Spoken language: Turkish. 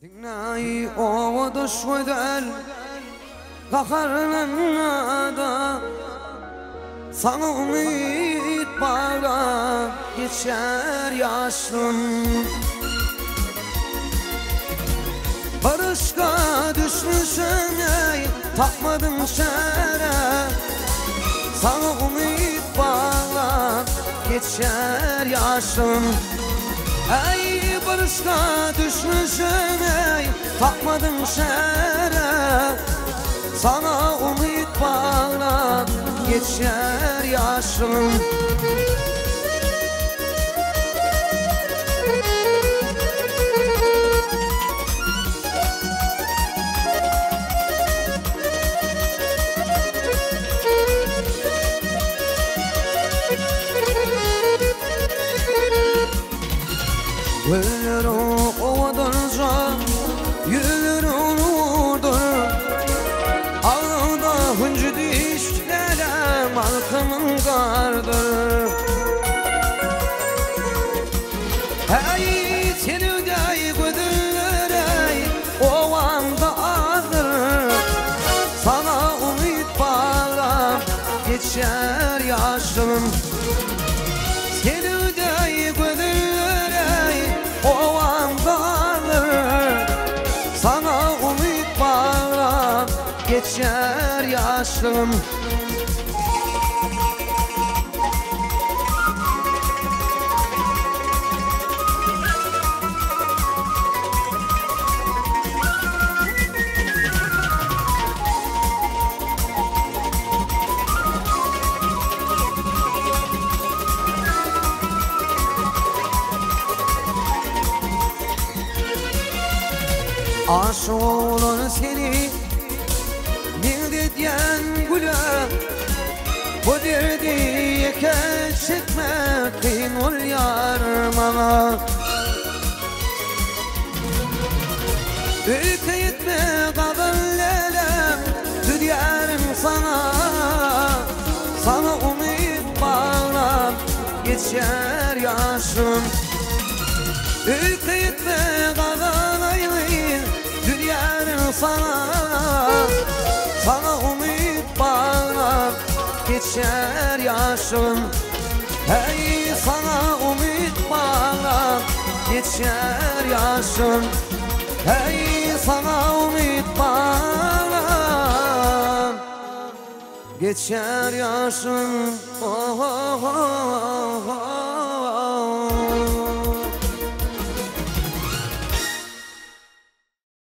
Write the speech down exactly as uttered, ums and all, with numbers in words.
تقناي اوضش ودل Kaharına da sana umut bağla geçer yaşım. Barışka düşmüşüm ey takmadım şere. Sana umut bağla geçer yaşım. Ey barışka düşmüşüm ey takmadım şere. Sana umut bağla geçer yaşım. Yürürüm ovadırca, yürürüm vurdur. Ağda hıncı dişlerim halkımın kardır. Hey seni de güdülür ey ovanda ağdır. Sana umut bağla geçer yaşım. Seni de güdülür ey ovanda ağdır. Sana umut bağla geçer yaşım. Aşık olan seni bildi diyen güle. Bu derdi çekmek kıyın ol yar bana. Ülke etme kaderlelem tüdyerim sana. Sana umut bağla geçer yaşım. Ülke etme kaderlelem tüdyerim sana. Sana umut bağla geçer yaşım. Hey sana umut bağla geçer yaşım. Hey sana umut bağla geçer yaşım. Oh, oh, oh, oh.